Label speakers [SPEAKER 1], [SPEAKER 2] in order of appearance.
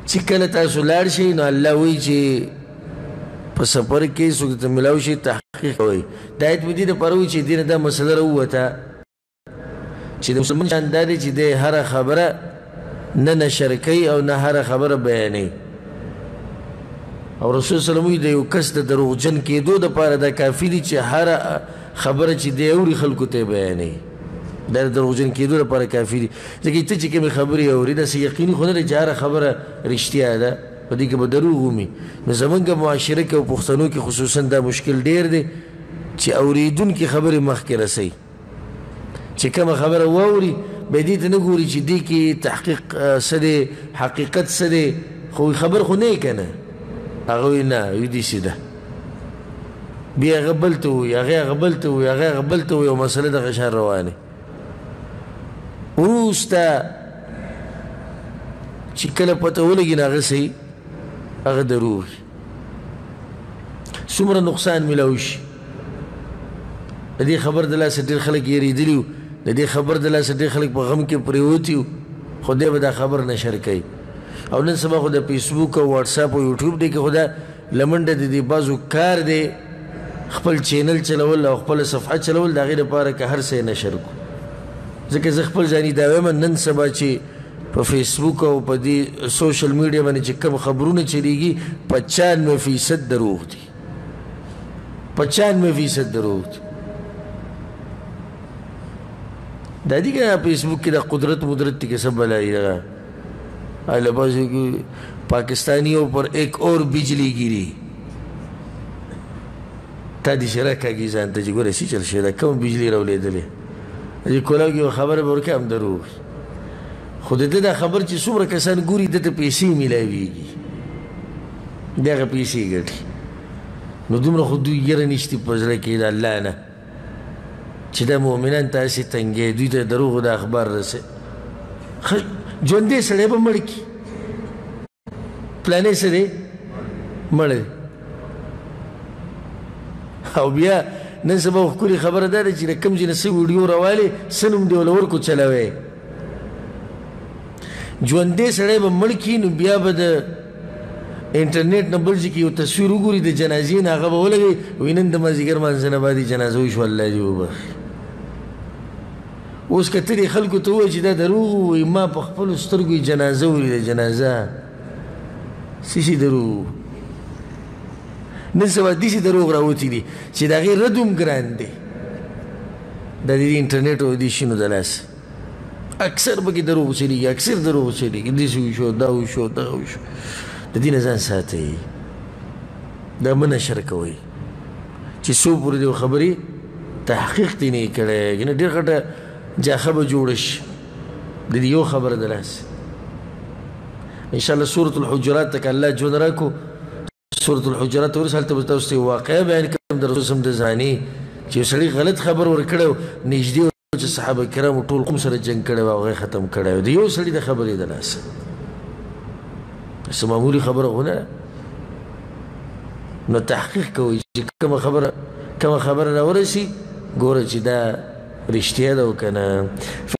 [SPEAKER 1] چې کله تاسو لاړ شئ نو الله وایي چې په سفر کې څوک ته ملاو شي تحقیق کوئ. دا ایت مې دې دپاره وایي چې دې نه دا مسله راووته چې د مسلمان شان دا دی چې دی هره خبره نه نشر کوي او نه هره خبره بیانوي. او رسول صلی الله علیه وسلم د یو کس د دروغجن کېدو دپاره دا کافي دي چې هره خبره چې دی اوري خلکو ته بیانوي. دا د دروغجن کېدو لپاره کافي دي. ځکه ته چې کومې خبرې اوري داسې یقیني خو نه دی چې هره خبره رښتیا ده، په دې کې به دروغ ومي. نو زمونږ معاشره کې او پښتنو کې خصوصا دا مشکل ډېر دی چې اورېدونکي خبرې مخکې رسوي. چې کومه خبره واوري بیا دې ته نه ګوري چې دې کې تحقیق څه دی، حقیقت څه دی، خو خبر خو نه یې که نه. هغه وایي نه وایي داسې ده، بیا هغه بل ته وایي، هغه بل ته وایي، هغه بل ته وایي، او مسله دغه شان روانې. وروسته چې کله پته ولګي نو هغه صحیح، هغه دروغ څومره نقصان میلاو شي. د دې خبر د لاسه ډېر خلک یېرېدلي وو، د دې خبر د لاسه ډېر خلک په غم کې پرېوتي وو، خو دی به دا خبر نشر کوي. او نن سبا خو د فیسبوک او واټساپ او یوټیوب دی کې خو دا لمنډه د دې بعضو کار دی خپل چینل چلول او خپله صفحه چلول، د هغې دپاره که هر څه یې نشر کړو. ځکه زه خپل ځاني دا وایم نن سبا چې په فیسبوک او په دې سوشل میډیا باندې چې کوم خبرونه چلیږي 95% دروغ دي. 95% دروغ دي. دا دی که فیسبوک کې د قدرت مدرت کی سب بلائی لگا لباسوں کی پاکستانیوں پر ایک اور بجلی گیری تا دی شرکا کی زانتا جی گو رسی چل شده کم بجلی رو لیدلی جی کولاو کی خبر برکه هم دروغ خود دا خبر چې څومره کسان ګوري دته پیسې میلاویږي، دغه پیسې ګټي. نو دومره خو دوی یره نشتي په زړه کې د الله نه چې دا مؤمنان تاسې تنګې دوی ته دروغو د اخبار رسې. ژوندی سړی به مړ کي، پلانې څه دی مړ دی. او بیا نن سبا ښکلې خبره دا ده چې د کوم ځای نه څه ویډیو راوالې څه نوم دې ورله ورکړو چلوی. ژوندی سړی به مړ کي نو بیا به د انټرنیټ نه بل ځای کې یو تصویر وګوري د جنازې نه، هغه به ولګوي وایي نن د مازدیګر مانځه نه بعد یې جنازه وشوه الله دې وبخي. اوس که ته دې خلکو ته ووایي چې دا دروغ وایي ما په خپلو سترګو یې جنازه ولیده. جنازه څه شي دروغ؟ نن سبا داسې دروغ راوتي دي چې د هغې رد هم ګران دی. دا د دې انټرنیټ او دې شینو د لاسه اکثر پکې دروغ چلیږي، اکثر دروغ چلیږي، داسې وشو دا وشو دغه وشو. د دې نه ځان ساتئ، دا مه نشر کوئ چې څو پورې د یو خبرې تحقیق دې نه یې کړی، کنه ډېر غټه جاخه به جوړه شي د دې یو خبره د لاسه. انشاءالله سورة الحجرات ته که الله ژوند راکړو، سورة الحجرات ورس هلته به تاسو ته واقعه بیان کړم د رسول صم د زاني چې یو سړي غلط خبر ورکړی و، نږدې و چې صحابه کرامو ټول قوم سره جنګ کړی و او هغه ختم کړی و د یو سړي د خبرې د لاسه. څه معمولي خبره خو نه. نو تحقیق کوئ چې کومه خبره راورسي ګوره چې دا رښتیا ده او که نه.